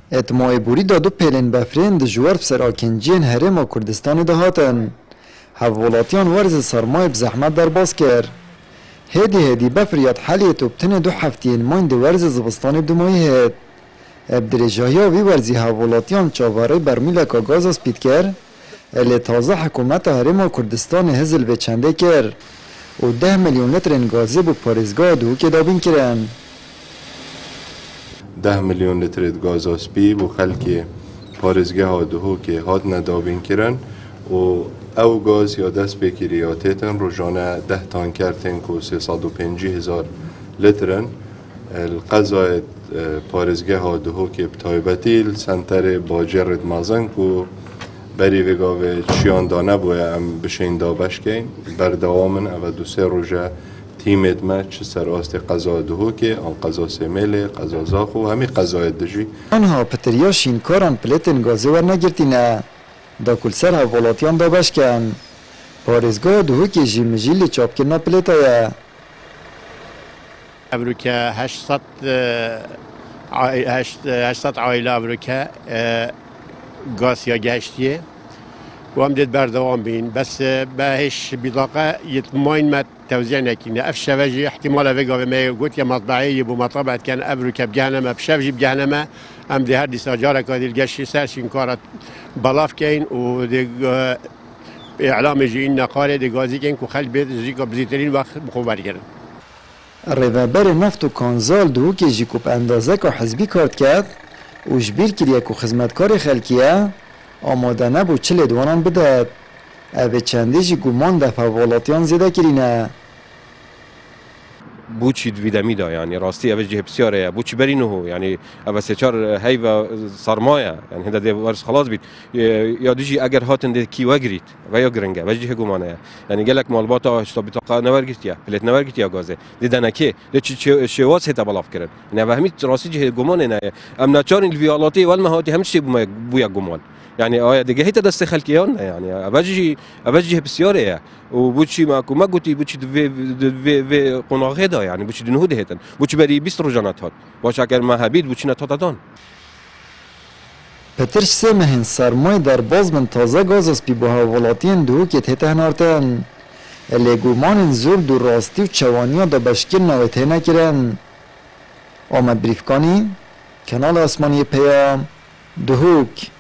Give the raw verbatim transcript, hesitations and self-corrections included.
اتماعی بوری دادو پیلین بفرین دجوار بسر آکنجین هرم و کردستان دهاتن. حوالاتیان ورز سرمای بزحمت در باز کرد. هدی هدی بفریاد حالی توبتن دو هفتین ماین دو ورز زبستان دمایی هد. ابدرجایی وی ورزی حوالاتیان چاواره برمیل که گاز از پید کرد. الی تازه حکومت هرم کردستان هزل به چنده کرد. و ده میلیون لیتر گازی بو پارزگاه دو که دابین کرن. ده میلیون لیتر گاز آسپی بو خلکی پارزگاه دو که هاد ندابین کرن و او گاز یا دست بکریاتیتن روزانه ده تانکر تنکو سیصد و پنجاه هزار لیترن. القضاء پارزگاه دو که بتایبتی سنتر باجرد مازن کو بری وگاوه چیان دانه بوی ام بشین دابش کن بردوامن او دو سه روژه تیمت ما چه سراست قضا دو که آن قضا سمیل قضا زاخو همی قضای دجی آنها پتریا شینکاران پلیتن گازی ور نگرتی نه دا کل سر حوالاتیان دابش کن پارزگاه دو که جیم جیل چاپ کرنا پلیتایا امریکا هشتصد هشتصد عائله امریکا گاز یا گشتیه و هم دید بردوام بین بس بهش بطاقه يتماين ما توزيع نكينا اف شواجي احتمال فيجا ما قلت يا مطبعيه بو مطبعه كان ابرك بجهنم بشفجي بجهنم ام دي هردي ساجاره كادي القش ساشين كارت بلاف كاين و دي اعلام جين نقاله دي غازي كاين كو خل بيت زيكو بزيترين وقت مخبر كردن الرهبر نفت و کانزال دو که جیکوب اندازه که حزبی کارت کرد و جبیر کریه که خدمتکار خلکیه آماده نبود چه لدوانان بداد اوه چنده جی گمان ده فوالاتیان زیده کرینه بوچی دویدمی دا یعنی راستی اوه جه بسیاره بوچی برینه یعنی اوه سچار هی و سرمایه یعنی هنده ده ورس خلاص بید یا دیجی اگر هاتن ده کیوه گرید و یا گرنگه و جه گمانه یعنی گلک مالباتا هشتا بطاقه نورگیت یا پلیت نورگیت یا گازه ده دنکه ده چی شواز هتا بلاف کرن یعنی اوه همیت راستی جه گمانه نه ام نچار الویالاتی والمهاتی همچی بویا گمان يعني آیا دیگه هیچ دست خلقیان نه يعني اوجی اوجی بسیاره و بوچی ما کو ما گویی بوچی و و و قناعه دا يعني بوچی دنهوده هتن بوچی بری بیست روزانات هات باشه اگر ما هبید بوچی نتادان پترش سه مهن سرمای در باز من تازه گاز از پی با ولاتین دو که تهته نارتن لگومان زور دو راستی و چوانیا دا بشکل نوته نکرن آمد بریفکانی کانال آسمانی پیام دهوک